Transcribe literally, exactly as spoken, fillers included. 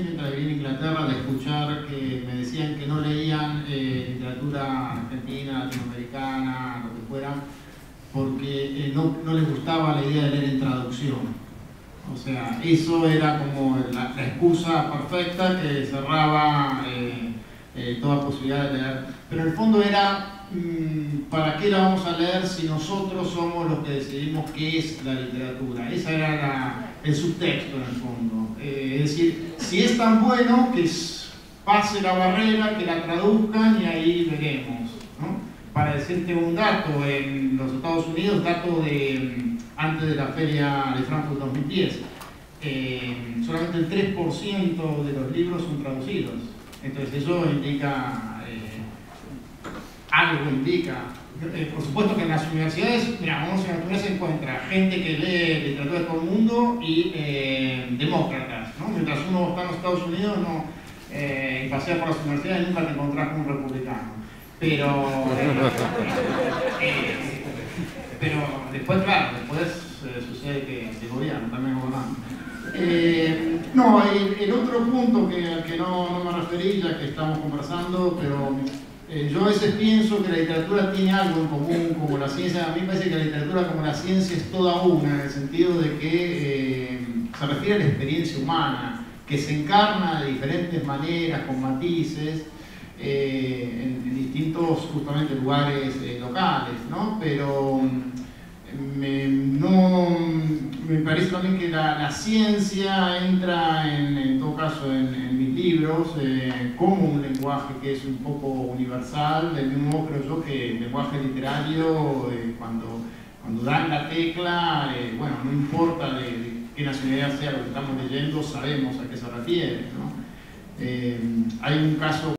mientras vivía en Inglaterra de escuchar que me decían que no leían eh, literatura argentina, latinoamericana, lo que fuera, porque eh, no, no les gustaba la idea de leer en traducción. O sea, eso era como la, la excusa perfecta que cerraba eh, eh, toda posibilidad de leer. Pero en el fondo era, mmm, ¿para qué la vamos a leer si nosotros somos los que decidimos qué es la literatura? Ese era la, el subtexto en el fondo. Eh, es decir, si es tan bueno, que pase la barrera, que la traduzcan y ahí veremos, ¿no? Para decirte un dato, en los Estados Unidos, dato de antes de la feria de Frankfurt dos mil diez, eh, solamente el tres por ciento de los libros son traducidos. Entonces eso indica, eh, algo indica. Eh, por supuesto que en las universidades, mira, vamos a la se encuentra gente que lee literatura de todo el mundo y eh, demócratas, ¿no? Mientras uno está en los Estados Unidos no, eh, y pasea por las universidades nunca te encontrás con un republicano. Pero, eh, pero después, claro, después eh, sucede que el gobierno también gobernando. Eh, no, el, el otro punto que, al que no, no me referí, ya que estamos conversando, pero eh, yo a veces pienso que la literatura tiene algo en común como la ciencia. A mí me parece que la literatura como la ciencia es toda una, en el sentido de que eh, se refiere a la experiencia humana, que se encarna de diferentes maneras, con matices, eh, en, en distintos justamente lugares eh, locales, ¿no? Pero me, no, me parece también que la, la ciencia entra en, en todo caso en, en mis libros eh, como un lenguaje que es un poco universal, del mismo modo creo yo que el lenguaje literario eh, cuando, cuando dan la tecla, eh, bueno, no importa de, de qué nacionalidad sea lo que estamos leyendo, sabemos a qué se refiere, ¿no? Eh, hay un caso